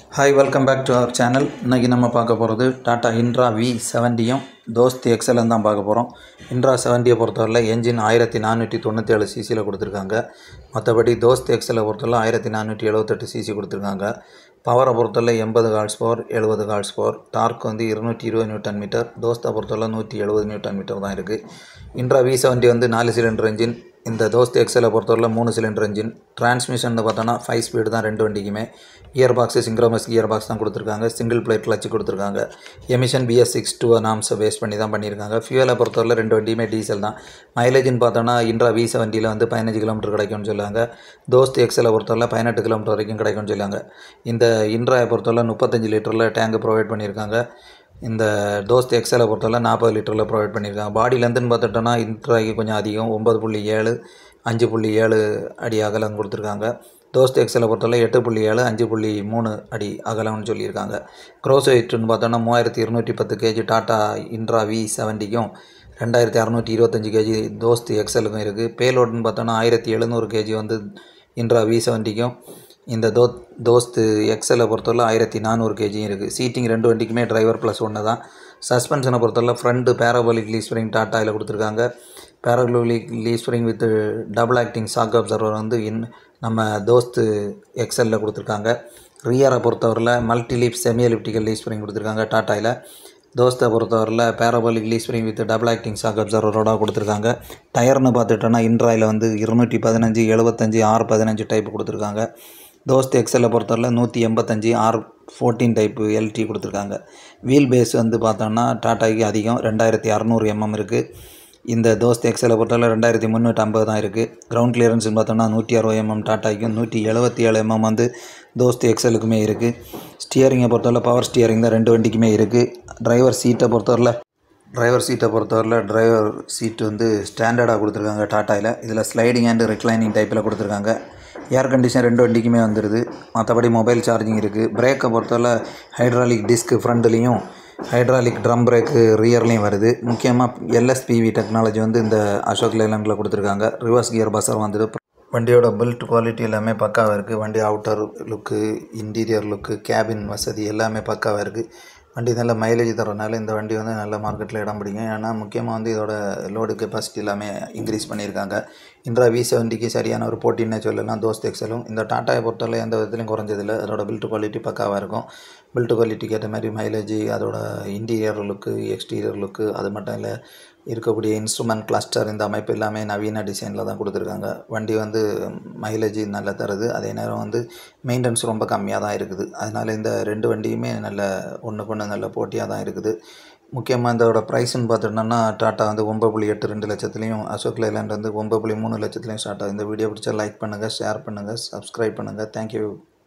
Hi, welcome back to our channel. இன்னைக்கு நம்ம பார்க்க போகிறது டாடா இன்ட்ரா V70யும் தோஸ்த் எக்ஸலும் தான் பார்க்க போகிறோம். இன்ட்ரா 70 பொறுத்தவரை என்ஜின் 1497 சிசியில் கொடுத்துருக்காங்க. மற்றபடி தோஸ்த் எக்ஸலை பொறுத்தவரை 1478 சிசி கொடுத்துருக்காங்க. பவரை பொறுத்தவரை 80 horse power 70 horse power. Torque வந்து 220 நியூட்டன் மீட்டர். தோஸ்தை பொறுத்தவரை 170 நியூட்டன் மீட்டர் தான் இருக்குது. இன்ட்ரா V70 வந்து 4 சிலிண்டர் என்ஜின். இந்த தோஸ்த் எக்ஸலை பொறுத்தவரை 3 சிலிண்டர் என்ஜின். டிரான்ஸ்மிஷன் பார்த்தோன்னா 5 ஸ்பீடு தான் ரெண்டு வண்டிக்குமே. Gear box synchromesh gear box தான் கொடுத்துருக்காங்க. சிங்கிள் பிளேட் கிளச்சு கொடுத்துருக்காங்க. எமிஷன் BS6 நாம்ஸை பேஸ் பண்ணி தான் பண்ணியிருக்காங்க. ஃபியூலை பொறுத்தவரை ரெண்டு வண்டியுமே டீசல் தான். மைலேஜ்னு பார்த்தோன்னா இன்ட்ரா V70 வந்து 15 கிலோமீட்டர் கிடைக்கும்னு சொல்லுவாங்க. தோஸ்த் எக்ஸலை பொறுத்தவரை 18 கிலோமீட்டர் வரைக்கும் கிடைக்கும்னு சொல்லுவாங்க. இந்த இன்ட்ராயை பொறுத்தவரை 35 லிட்டரில் டேங்க் ப்ரொவைட் பண்ணியிருக்காங்க. இந்த தோஸ்த் எக்ஸலை பொறுத்தவரை 40 லிட்டரில் ப்ரொவைட் பண்ணியிருக்காங்க. பாடி லென்த்துன்னு பார்த்துட்டோன்னா இன்ட்ராய்க்கு கொஞ்சம் அதிகம் 9.7 5.7 அடி அகலம் கொடுத்துருக்காங்க. தோஸ்த் எக்ஸலை பொறுத்தவரை 8.7 5.3 அடி அகலம்னு சொல்லியிருக்காங்க. க்ரோஸ் வெயிட்னு பார்த்தோன்னா 3210 kg டாட்டா இன்ட்ரா V70க்கும் 2625 kg தோஸ்த் எக்ஸலுக்கும் இருக்குது. பேலோடுன்னு பார்த்தோன்னா 1700 kg வந்து இன்ட்ரா V70க்கும் இந்த தோஸ்த் எக்ஸலை பொறுத்தவரை 1400 kg இருக்குது. சீட்டிங் ரெண்டு வண்டிக்குமே டிரைவர் ப்ளஸ் ஒன்று தான். சஸ்பென்ஷனை பொறுத்தவரை ஃப்ரண்ட் பேராபோலிக் லீஃப் ஸ்ப்ரிங் டாட்டாவில் கொடுத்துருக்காங்க. Parabolic leaf spring with double acting shock absorber வந்து நம்ம தோஸ்த் எக்ஸலில் கொடுத்துருக்காங்க. ரியரை பொறுத்தவரையில் multi leaf semi elliptical leaf spring கொடுத்துருக்காங்க டாட்டாவில். தோஸ்தை பொறுத்தவரையில் parabolic leaf spring with double acting shock அப்சர்வரோட கொடுத்துருக்காங்க. டயர்னு பார்த்துட்டோன்னா இன்ட்ராயில் வந்து 215 75 R15 டைப் கொடுத்துருக்காங்க. தோஸ்த் எக்ஸலை பொறுத்தவரை 185 R14 டைப்பு LT கொடுத்துருக்காங்க. வீல் பேஸ் வந்து பார்த்தோன்னா டாட்டாக்கு அதிகம் 2600 mm இருக்குது. இந்த தோஸ்த் எக்ஸலை பொறுத்தவரை 2350 தான் இருக்குது. கிரவுண்ட் கிளியரன்ஸ்னு பார்த்தோம்னா 160 mm டாட்டாக்கும் 177 mm வந்து தோஸ்த் எக்ஸலுக்குமே இருக்குது. ஸ்டியரிங்கை பொறுத்தவரை பவர் ஸ்டியரிங் தான் ரெண்டு வண்டிக்குமே இருக்குது. டிரைவர் சீட்டை பொறுத்தவரையில் டிரைவர் சீட்டு வந்து ஸ்டாண்டர்டாக கொடுத்துருக்காங்க டாட்டாவில். இதில் ஸ்லைடிங் அண்ட் ரிக்ளைனிங் டைப்பில் கொடுத்துருக்காங்க. ஏர் கண்டிஷன் ரெண்டு வண்டிக்குமே வந்துடுது. மற்றபடி மொபைல் சார்ஜிங் இருக்குது. பிரேக்கை பொறுத்தவரை ஹைட்ராலிக் டிஸ்க் ஃப்ரண்ட்லேயும் ஹைட்ராலிக் ட்ரம் பிரேக்கு ரியர்லேயும் வருது. முக்கியமாக LSPV டெக்னாலஜி வந்து இந்த அசோக் லேலண்டில் கொடுத்துருக்காங்க. ரிவர்ஸ் கியர் பஸ்ஸர் வந்துட்டு வண்டியோட பில்ட் குவாலிட்டி எல்லாமே பக்காவாக இருக்குது. வண்டி outer look interior look cabin வசதி எல்லாமே பக்காவாக இருக்குது. வண்டி நல்ல மைலேஜ் தரனால இந்த வண்டி வந்து நல்ல மார்க்கெட்டில் இடம் பிடிக்கும். ஏன்னா முக்கியமாக வந்து இதோட லோடு கெப்பாசிட்டி எல்லாமே இன்க்ரீஸ் பண்ணியிருக்காங்க. இன்ட்ரா V70க்கு சரியான ஒரு போட்டின்னே சொல்லலாம் தோஸ்த் எக்ஸலும். இந்த டாட்டாவை பொறுத்தவரை எந்த விதத்துலையும் குறைஞ்சதில்லை. அதோட பில்ட் குவாலிட்டி பக்காவாக இருக்கும். பில்ட் குவாலிட்டிக்கு ஏற்ற மாதிரி மைலேஜ் அதோட இன்டீரியர் லுக்கு எக்ஸ்டீரியர் லுக்கு அது மட்டும் இல்லை இருக்கக்கூடிய இன்ஸ்ட்ருமெண்ட் கிளஸ்டர் இந்த அமைப்பு எல்லாமே நவீன டிசைனில் தான் கொடுத்துருக்காங்க. வண்டி வந்து மைலேஜ் நல்லா தருது. அதே நேரம் வந்து மெயின்டெனன்ஸ் ரொம்ப கம்மியாக தான் இருக்குது. அதனால் இந்த ரெண்டு வண்டியுமே நல்ல ஒன்றுக்கு ஒன்று நல்ல போட்டியாக தான் இருக்குது. முக்கியமாக இதோட ப்ரைஸ்ன்னு பார்த்துட்டோம்னா டாட்டா வந்து 9.82 லட்சத்துலேயும் அசோக் லேலண்ட் வந்து 9.3 லட்சத்துலேயும் ஸ்டார்ட் ஆகுது. இந்த வீடியோ பிடிச்சா லைக் பண்ணுங்கள், ஷேர் பண்ணுங்கள், சப்ஸ்கிரைப் பண்ணுங்கள். தேங்க்யூ.